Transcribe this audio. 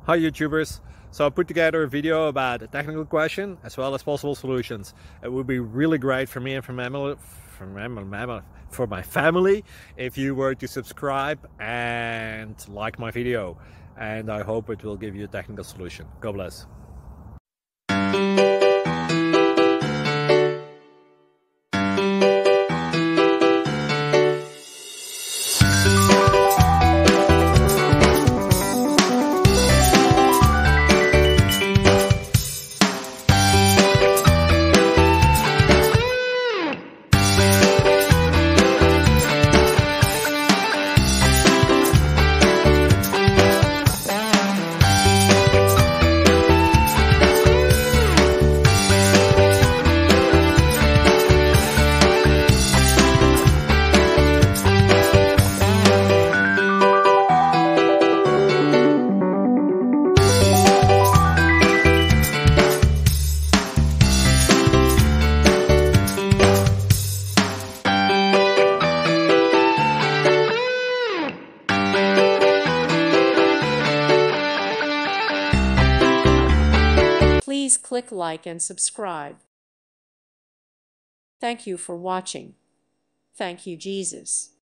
Hi YouTubers! So I put together a video about a technical question as well as possible solutions. It would be really great for me and for my family if you were to subscribe and like my video, and I hope it will give you a technical solution. God bless. Please click like and subscribe. Thank you for watching. Thank you, Jesus.